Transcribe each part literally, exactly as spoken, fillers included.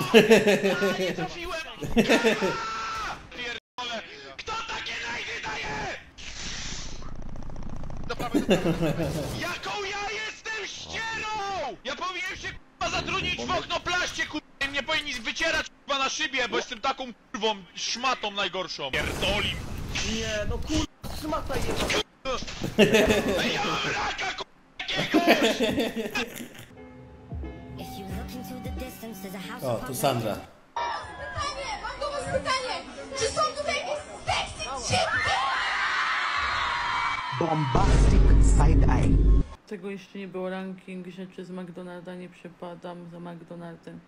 Nie trafiłem! Pierdolę! Kto takie najdy daje? Do prawej, do prawej, do prawej. Jaką ja jestem ścierą! Ja powinienem się k***a zatrudnić w okno plaście, k***a, mnie powinni wycierać k***a na szybie, bo jestem taką k***wą szmatą najgorszą. Pierdoli! Nie, no k***a, szmata jest. Ej, ja mam raka k***a jakiegoś! O, tu Sandra. Pytanie, mam do was pytanie! Czy są tutaj sexy chipy? Bombastic side eye. Tego jeszcze nie było, ranking rzeczy z McDonalda, nie przepadam za McDonaldem.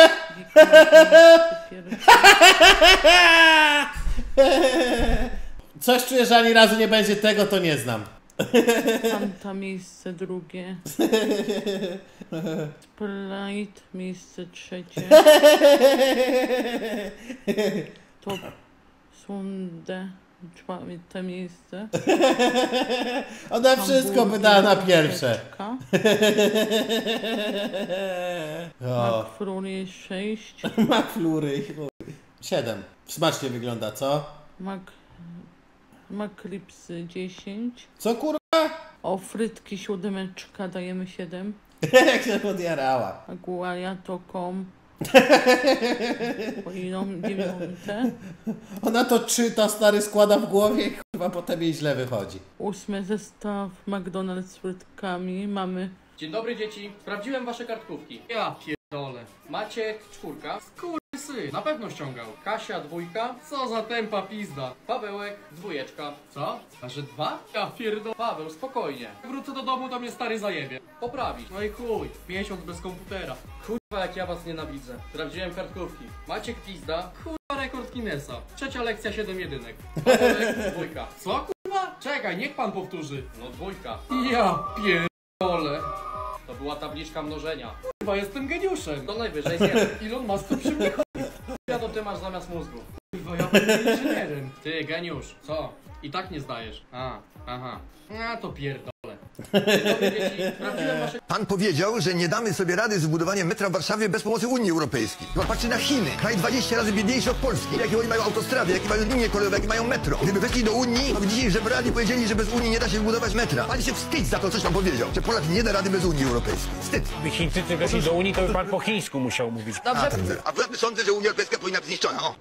Coś czuję, że ani razu nie będzie tego, to nie znam. Fanta miejsce drugie. Sprite miejsce trzecie. Top Sunde czwarte miejsce. Ona wszystko wydała na pierwsze. McFlurry sześć. McFlurry siedem. Smacznie wygląda, co? Mac... McCripsy dziesięć. Co kurwa? O, frytki siódemeczka dajemy siedem. Jak się podjarała. Aguaria to kom. Po idą dziewiąte. Ona to czyta, stary, składa w głowie i kurwa potem jej źle wychodzi. Ósmy zestaw McDonald's z frytkami. Mamy... Dzień dobry dzieci, sprawdziłem wasze kartkówki. Ja pierdolę. Maciek czwórka. Skurwysy, na pewno ściągał. Kasia dwójka. Co za tempa pizda. Pawełek dwójeczka. Co? A że dwa? Ja pierdolę. Paweł, spokojnie. Wrócę do domu, to mnie stary zajebie. Poprawi. No i chuj, miesiąc bez komputera. Kurwa, jak ja was nienawidzę. Sprawdziłem kartkówki. Maciek pizda. Kurwa, rekord Guinnessa. Trzecia lekcja, siedem jedynek. Pawełek dwójka. Co kurwa? Czekaj, niech pan powtórzy. No dwójka. Ja pierdolę. To była tabliczka mnożenia. Kurwa, jestem geniuszem. To najwyżej zjem. Elon Musk to przy mnie chodzi. Ja to ty masz zamiast mózgu. Kurwa, ja będę inżynierem. Ty, geniusz. Co? I tak nie zdajesz. A, aha. A, to pierdolę. Dobry dzieci, sprawdziłem wasze... Pan powiedział, że nie damy sobie rady z budowaniem metra w Warszawie bez pomocy Unii Europejskiej. Chyba patrzy na Chiny. Kraj dwadzieścia razy biedniejszy od Polski. Jakie oni mają autostrady, jakie mają linie kolejowe, jakie mają metro. Gdyby weszli do Unii, to widzicie, że brali powiedzieli, że bez Unii nie da się wybudować metra. Pan się wstydź za to, coś pan powiedział. Że Polak nie da rady bez Unii Europejskiej. Wstyd. Gdyby Chińczycy weszli do Unii, to by pan po chińsku musiał mówić. Dobrze. A, ten, a ja sądzę, że Unia Europejska powinna być zniszczona. O.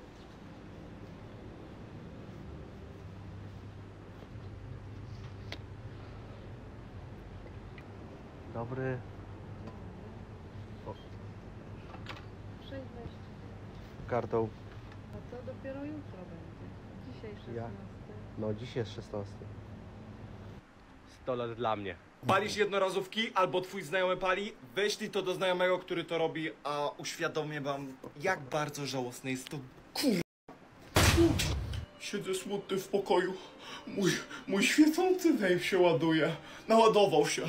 Dobry. O. Kartą. A to dopiero jutro będzie. Dzisiaj szesnasty. Ja? No, dzisiaj jest szesnasty. sto lat dla mnie. Palisz jednorazówki albo twój znajomy pali, weźlij to do znajomego, który to robi, a uświadomię wam, jak bardzo żałosne jest to. Kur... Siedzę smutny w pokoju. Mój, mój świecący vape się ładuje. Naładował się.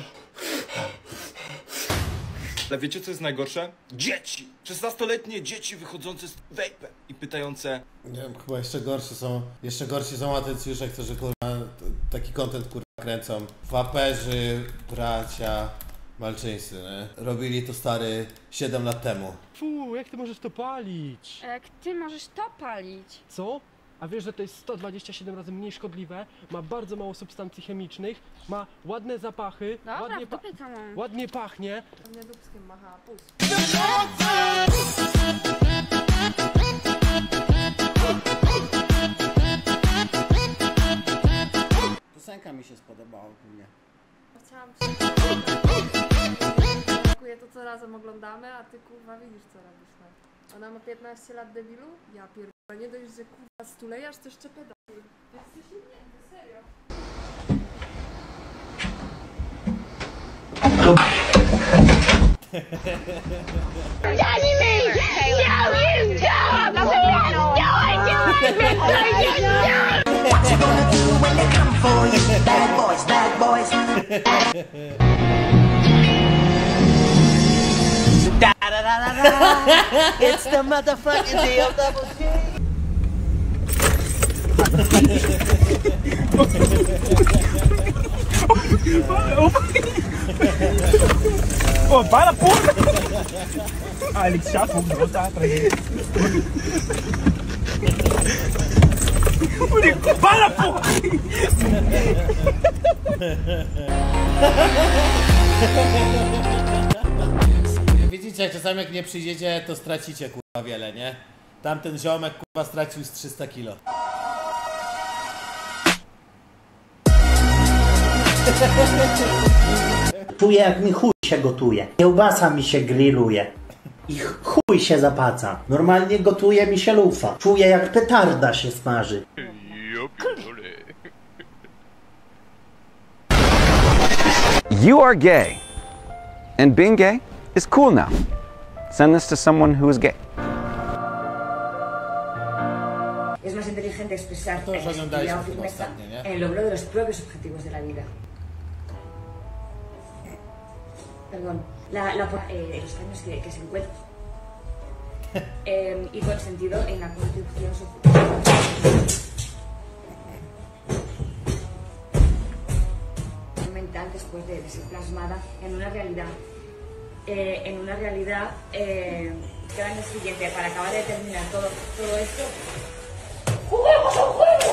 Ale wiecie, co jest najgorsze? Dzieci! szesnastoletnie dzieci wychodzące z vape'em i pytające... Nie wiem, chyba jeszcze gorsi są, jeszcze gorsi są atencjusze, którzy kurwa taki content kurwa kręcą. Waperzy, bracia malczyńscy, nie? Robili to stary siedem lat temu. Fu, jak ty możesz to palić? Jak ty możesz to palić? Co? A wiesz, że to jest sto dwadzieścia siedem razy mniej szkodliwe, ma bardzo mało substancji chemicznych, ma ładne zapachy, Dobra, ładnie, w dupie to mam. ładnie pachnie. Mnie dupskiem macha, pust. Piosenka mi się spodobała ogólnie. Chciałam się... Dziękuję, to co razem oglądamy, a ty kurwa widzisz co robisz, no. Ona ma piętnaście lat, debilu? Ja pierdolę, nie dość, że kurwa stulejasz, to jeszcze pedał. Jesteś niemnięty, serio. Daddy me! No, you don't! No, you do it! No, you don't! What you gonna do when they come for you? Bad boys, bad boys. Da da da da da. It's the motherfucking deal double G. Pô, para, porra! Ah, ele se afundou, tá? Para, porra! Widzicie, jak czasami jak nie przyjdziecie, to stracicie kurwa wiele, nie? Tamten ziomek kurwa stracił z trzysta kilo. Czuję, jak mi chuj się gotuje. Kiełbasa mi się grilluje. I chuj się zapaca. Normalnie gotuje mi się lufa. Czuję, jak petarda się smaży. You are gay. And being gay is cool now. Send this to someone who is gay. Es más inteligente expresar Todos lo oglądaliśmy la firmeza ostatnio, nie? en el logro de los propios objetivos de la vida. Perdón, la, la, eh, los años que, que se encuentran eh, y con sentido en la construcción social. Mental después de, de ser plasmada en una realidad, eh, en una realidad eh, que al año siguiente, para acabar de terminar todo, todo esto, ¡juguemos a un juego!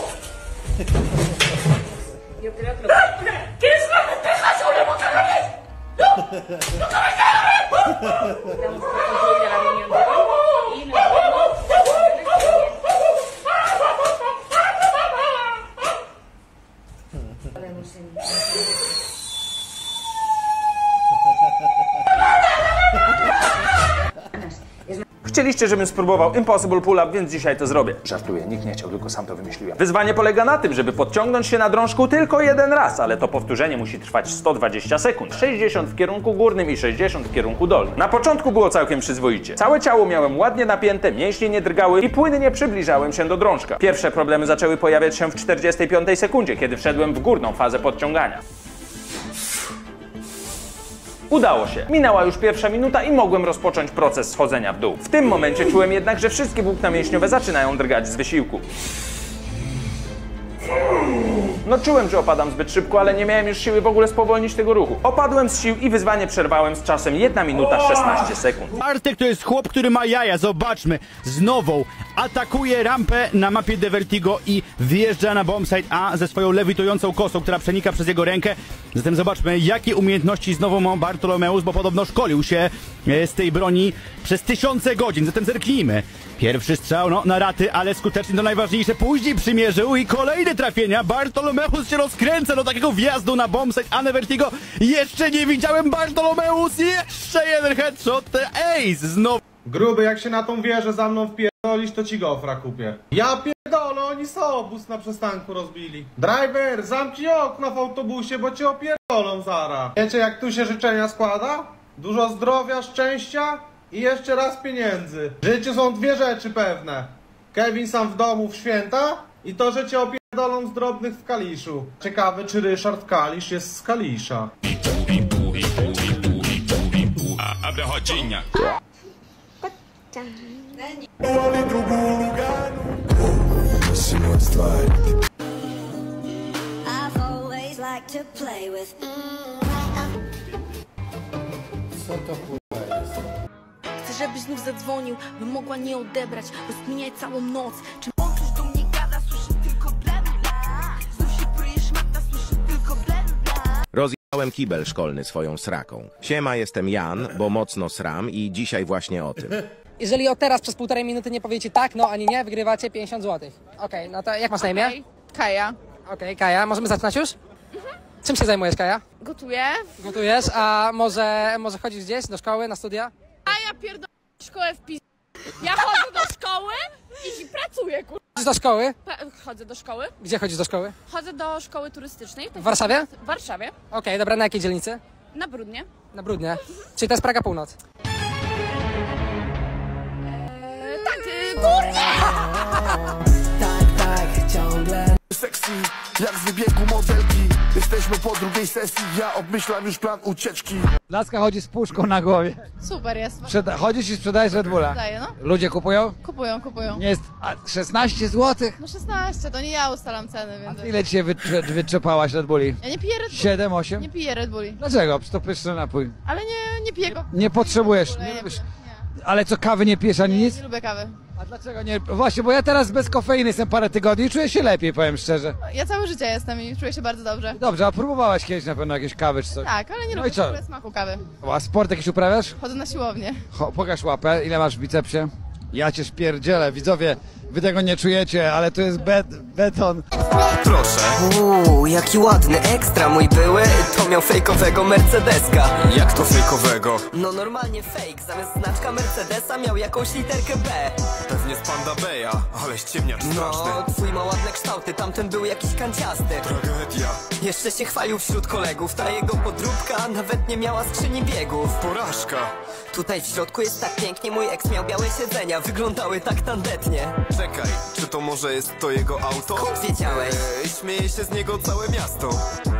Yo creo que lo que... ¿Quieres una lenteja sobre bocanes? ¡No! ¡No te me cagas! Damos por concluida la reunión de hoy y nos vemos la semana que viene. Nos vemos en... Chcieliście, żebym spróbował Impossible Pull-Up, więc dzisiaj to zrobię. Żartuję, nikt nie chciał, tylko sam to wymyśliłem. Wyzwanie polega na tym, żeby podciągnąć się na drążku tylko jeden raz, ale to powtórzenie musi trwać sto dwadzieścia sekund. sześćdziesiąt w kierunku górnym i sześćdziesiąt w kierunku dolnym. Na początku było całkiem przyzwoicie. Całe ciało miałem ładnie napięte, mięśnie nie drgały i płynnie przybliżałem się do drążka. Pierwsze problemy zaczęły pojawiać się w czterdziestej piątej sekundzie, kiedy wszedłem w górną fazę podciągania. Udało się. Minęła już pierwsza minuta i mogłem rozpocząć proces schodzenia w dół. W tym momencie czułem jednak, że wszystkie włókna mięśniowe zaczynają drgać z wysiłku. No czułem, że opadam zbyt szybko, ale nie miałem już siły w ogóle spowolnić tego ruchu. Opadłem z sił i wyzwanie przerwałem z czasem jedna minuta szesnaście sekund. Bartek to jest chłop, który ma jaja, zobaczmy. Znowu atakuje rampę na mapie The Vertigo i wjeżdża na bombsite A ze swoją lewitującą kosą, która przenika przez jego rękę. Zatem zobaczmy, jakie umiejętności znowu ma Bartolomeus, bo podobno szkolił się z tej broni przez tysiące godzin. Zatem zerknijmy. Pierwszy strzał, no na raty, ale skutecznie to najważniejsze. Później przymierzył i kolejne trafienia. Bartolomeus się rozkręca do takiego wjazdu na bombsite A na Vertigo. Jeszcze nie widziałem Bartolomeus. Jeszcze jeden headshot. Ace znowu. Gruby, jak się na tą wieżę za mną wpierdolisz, to ci gofra kupię. Ja pierdolę, oni sobóz na przystanku rozbili. Driver, zamknij okno w autobusie, bo cię opierdolą zara. Wiecie, jak tu się życzenia składa? Dużo zdrowia, szczęścia i jeszcze raz pieniędzy. W życiu są dwie rzeczy pewne. Kevin sam w domu w święta i to, że cię opierdolą z drobnych w Kaliszu. Ciekawe, czy Ryszard Kalisz jest z Kalisza. Co to kurwa jest? Chcę, żebyś znów zadzwonił, bym mogła nie odebrać, rozkminiać całą noc. Czy możesz do mnie gada, słyszę tylko bla bla. Znów się pryjesz, mata, słyszę tylko bla bla. Rozjechałem kibel szkolny swoją sraką. Siema, jestem Jan, bo mocno sram i dzisiaj właśnie o tym. Jeżeli od teraz przez półtorej minuty nie powiecie tak, no ani nie, wygrywacie pięćdziesiąt złotych. Okej, okay, no to jak masz na imię? Kaja. Okej, okay, Kaja, możemy zaczynać już? Mhm. Czym się zajmujesz, Kaja? Gotuję. Gotujesz, a może, może chodzisz gdzieś do szkoły, na studia? A ja pierdolę szkołę w pis... Ja chodzę do szkoły i pracuję, kur... Chodzisz do szkoły? Pa chodzę do szkoły. Gdzie chodzisz do szkoły? Chodzę do szkoły turystycznej. W Warszawie? W Warszawie. Okej, okay, dobra, na jakiej dzielnicy? Na Brudnie. Na Brudnie. Mhm. Czyli to jest Praga Północ? Eee, tak, yy, kurwa! Tak, tak, ciągle. Sexy, jak z wybiegu modelki. Jesteśmy po drugiej sesji, ja obmyślam już plan ucieczki. Laska chodzi z puszką na głowie. Super jest. Sprzeda chodzisz i sprzedajesz Red Bulla. Daję, no. Ludzie kupują? Kupują, kupują. Nie jest a szesnaście złotych. No szesnaście, to nie ja ustalam ceny, więc... Ile dzisiaj wytrze wytrzepałaś Red Bulli? Ja nie piję Red Bulli. siedem, osiem? Nie piję Red Bulli. Dlaczego? Przecież to pyszny napój. Ale nie, nie piję go. Nie potrzebujesz. W ogóle Nie nie lubisz. piję. Ale co, kawy nie pijesz ani Nie, nic? nie lubię kawy. A dlaczego nie? Właśnie, bo ja teraz bez kofeiny jestem parę tygodni i czuję się lepiej, powiem szczerze. Ja całe życie jestem i czuję się bardzo dobrze. Dobrze, a próbowałaś kiedyś na pewno jakieś kawy czy coś? Tak, ale nie No lubię i co? w ogóle smaku kawy. A sport jakiś uprawiasz? Chodzę na siłownię. Ho, pokaż łapę, ile masz w bicepsie? Ja cię szpierdzielę, widzowie, wy tego nie czujecie, ale to jest bet beton. Proszę. Uuu, jaki ładny, ekstra mój były, to miał fejkowego Mercedeska. Jak to fejkowego? No normalnie fake, zamiast znaczka Mercedesa miał jakąś literkę B. Pewnie z Panda Beja, ale ściemniacz straszny. No, twój ma ładne kształty, tamten był jakiś kanciasty. Tragedia. Jeszcze się chwalił wśród kolegów, ta jego podróbka nawet nie miała skrzyni biegów. Porażka. Tutaj w środku jest tak pięknie, mój eks miał białe siedzenia, wyglądały tak tandetnie. Czekaj, czy to może jest to jego auto? Skąd wiedziałeś? Eee, śmieje się z niego całe miasto.